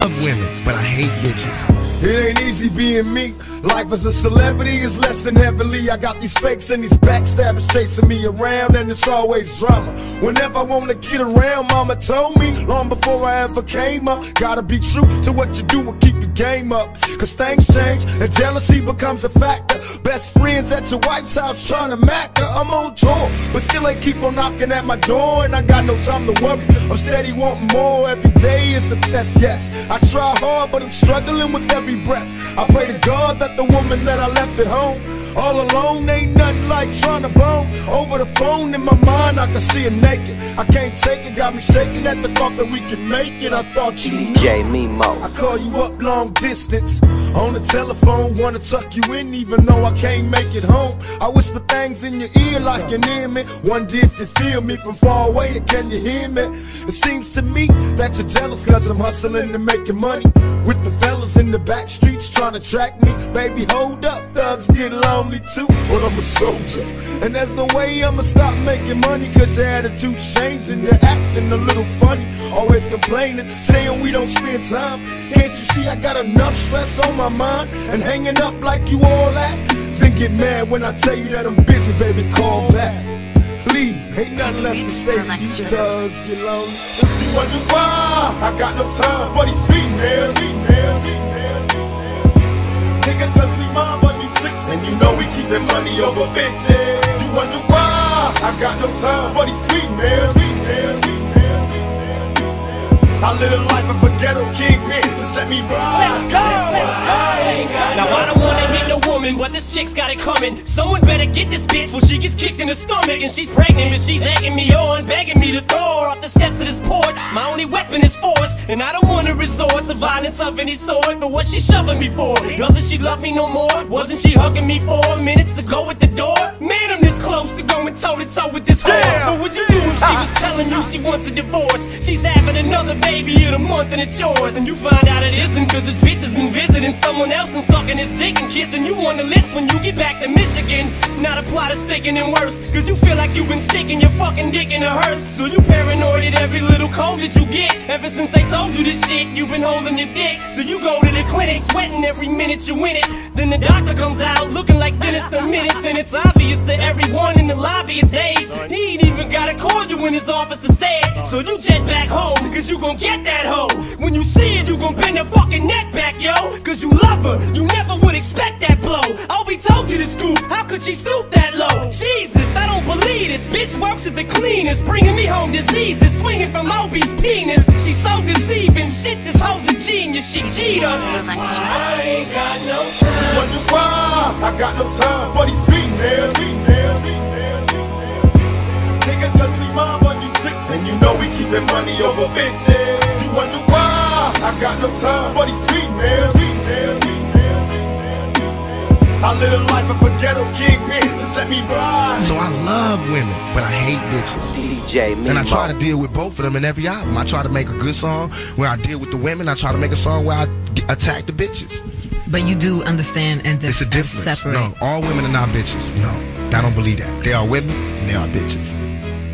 love women, but I hate bitches. It ain't easy being me. Life as a celebrity is less than heavenly. I got these fakes and these backstabbers chasing me around, and it's always drama. Whenever I wanna get around, mama told me long before I ever came up, gotta be true to what you do and keep your game up. Cause things change and jealousy becomes a factor. Best friends at your wife's house trying to mack her. I'm on tour, but still they keep on knocking at my door, and I got no time to worry. I'm steady wanting more. Every day is a test, yes. I try hard, but I'm struggling with every breath. I pray to God that the woman that I left at home all alone ain't nothing like trying to bone. Over the phone in my mind I can see her naked. I can't take it, got me shaking at the thought that we can make it. I thought you DJ Mimo. I call you up long distance on the telephone, wanna tuck you in even though I can't make it home. I whisper things in your ear like you're near me. Wonder if you feel me from far away, and can you hear me? It seems to me that you're jealous cause I'm hustling and making money with the fellas in the back streets trying to track me. Baby, hold up, thugs get lonely too. Well, I'm a soldier, and there's no way I'ma stop making money, cause your attitude's changing, you're acting a little funny. Always complaining, saying we don't spend time. Can't you see I got enough stress on my mind? And hanging up like you all that? Then get mad when I tell you that I'm busy, baby, call back. Leave, ain't nothing left to say to you thugs get lonely. You wonder why I got no time for these females. Niggas just leave my money tricks, and you know we keepin' money over bitches. You wonder why I got no time for these females. I live a life of a ghetto kingpin, just let me ride. Now I don't wanna hit no woman, but this chick's got it coming. Someone better get this bitch before she gets kicked in the stomach. And she's pregnant and she's egging me on, begging me to throw her off the steps of this porch. My only weapon is force, and I don't wanna resort to violence of any sort. But what's she shoving me for? Doesn't she love me no more? Wasn't she hugging me 4 minutes ago at the door? Man, I'm this close to going toe to toe with this whore. What would you do if she was telling you she wants a divorce? She's having another baby in a month and it's yours, and you find out it isn't, cause this bitch has been visiting someone else and sucking his dick and kissing you on the lips when you get back to Michigan. Now the plot is sticking and worse, cause you feel like you've been sticking your fucking dick in a hearse. So you paranoid at every little cold that you get. Ever since they told you this shit, you've been holding your dick. So you go to the clinic sweating every minute you in it. Then the doctor comes out looking like Dennis the Menace, and it's obvious to everyone in the lobby it's AIDS. He ain't even gotta call you in his office to say it. So you jet back home, cause you gon' get that hoe. When you see it, you gon' bend her fucking neck back, yo. Cause you love her, you never would expect that blow. I'll be told you to scoop, how could she stoop that low? Jesus, I don't believe this. Bitch works at the cleanest, bringing me home diseases, swinging from Obi's penis. She's so deceiving, shit, this hoe's a genius, she cheat us. I ain't got no time. You wonder why I got no time for these females. Niggas just leave my money tricks, and you know we keepin' money over bitches. You wonder why I got no time for these females. I live a life of a ghetto kingpin, just let me ride. So I love women, but I hate bitches. DJ Mimo. And I try to deal with both of them in every album. I try to make a good song where I deal with the women. I try to make a song where I attack the bitches. But you do understand and it's a difference. separate. No, all women are not bitches. No, I don't believe that. They are women and they are bitches.